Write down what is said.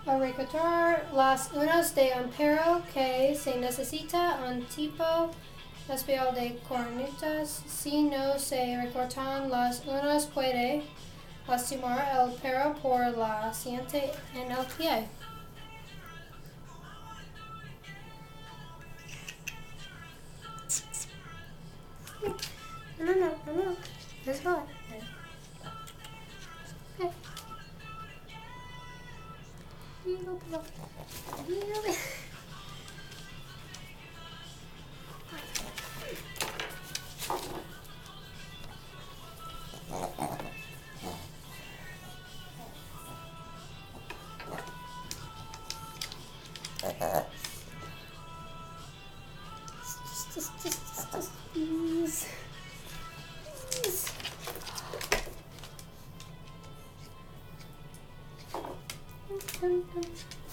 El recordar las unas de un perro que se necesita un tipo especial de cornetas. Si no se recortan las unas puede lastimar el perro por la siguiente en el pie. No. It's hot. Okay. Just please. Please. Dun, dun.